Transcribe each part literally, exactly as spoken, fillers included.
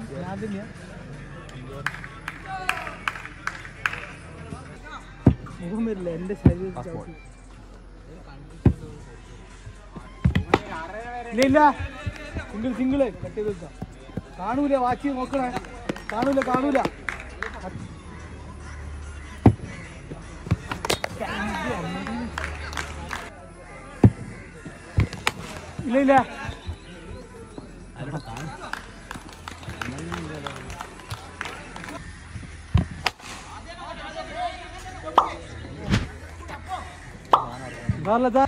മുഖം വരില്ല എന്റെ ശരീരം ഇല്ല ഇല്ല സിംഗിൾ സിംഗിള് കട്ട് ചെയ്ത് വെക്കാം കാണൂല വാച്ച് നോക്കണേ കാണൂല കാണൂല ഇല്ല ഇല്ല Garla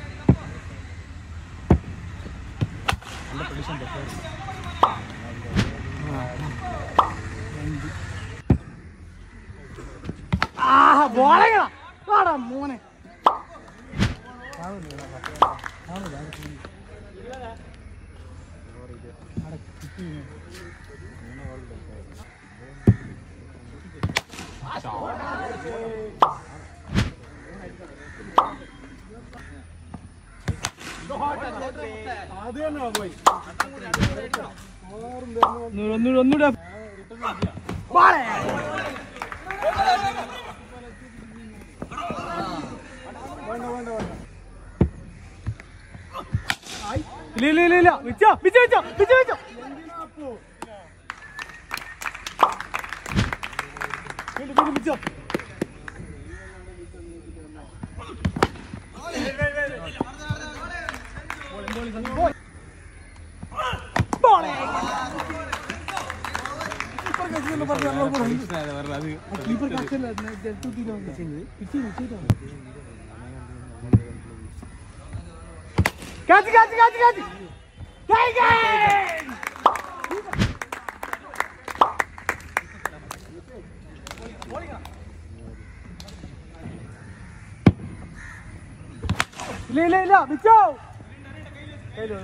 Ah, bola! Cara, mone. ഒന്നുകൂടെ ഇല്ല ഇല്ല ഇല്ല ഇല്ല വിച്ചോ വിച്ചോ വിച്ചോ വിച്ചോ വിച്ചോ വിച്ചോ Catch, catch, catch, catch! Take it! Le, le, le, bicho! Hello.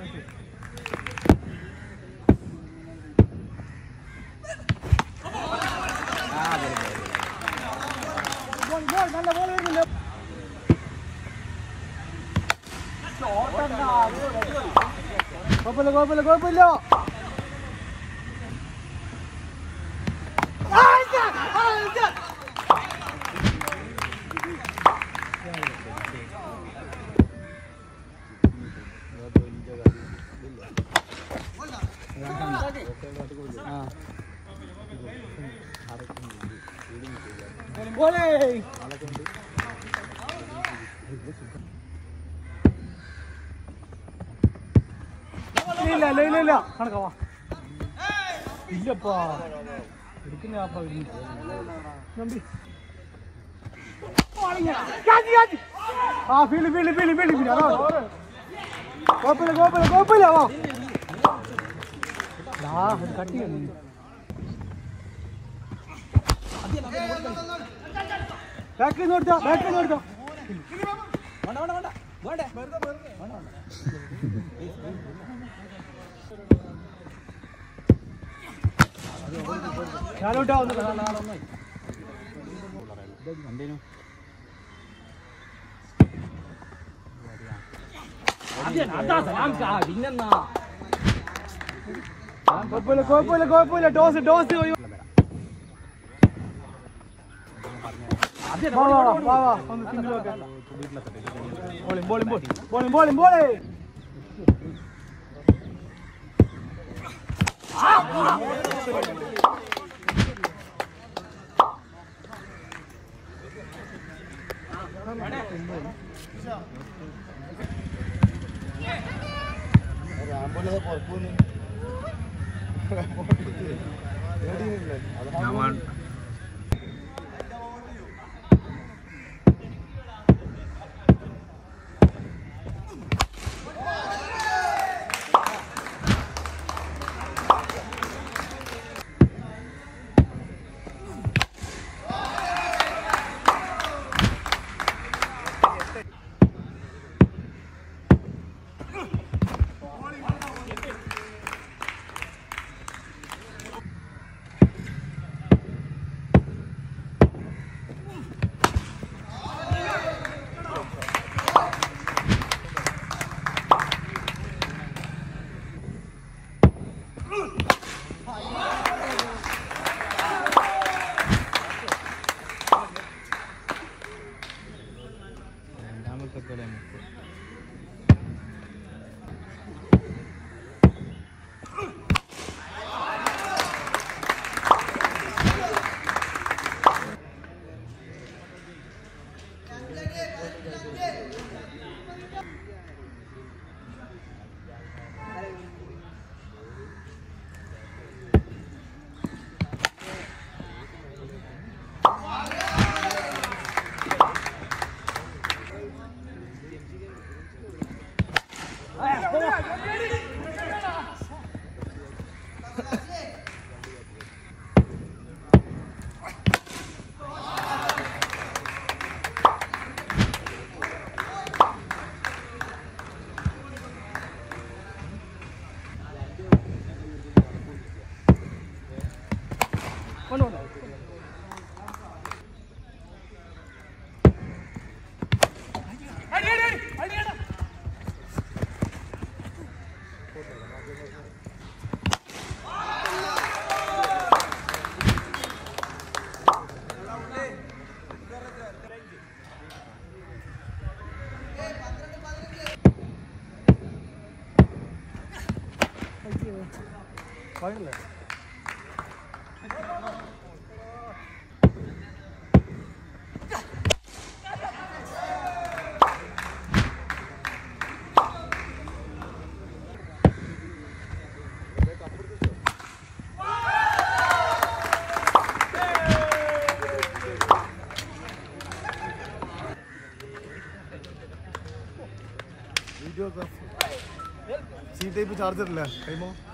Ball, ball, നല്ല ball വരുന്നില്ല. കുഴപ്പമില്ല കുഴപ്പമില്ല കുഴപ്പമില്ല ഇല്ല ഇല്ല ഇല്ല ഇല്ല കണക്കാവാ ഇല്ലപ്പാ എടുക്കുന്ന ആ feel feel feel feel feel അതാ കുഴപ്പമില്ല കുഴപ്പമില്ല കുഴപ്പമില്ല വാ കട്ടി ബാക്കിൽ നിന്ന് കൊടുത്തോ ബാക്കിൽ നിന്ന് കൊടുത്തോ വേണ്ട വേണ്ട വേണ്ട വേണ്ട കുഴപ്പമില്ല കുഴപ്പമില്ല കുഴപ്പമില്ല ടോസ് ടോസ് ഒന്ന് സിംഗിൾ വെക്കാം bowling bowling bowling bowling bowling ഫൈനല്ലേ? വീഡിയോഗ്രാഫർ സി ടൈപ്പ് ചാർജർ ഇല്ല കൈമോ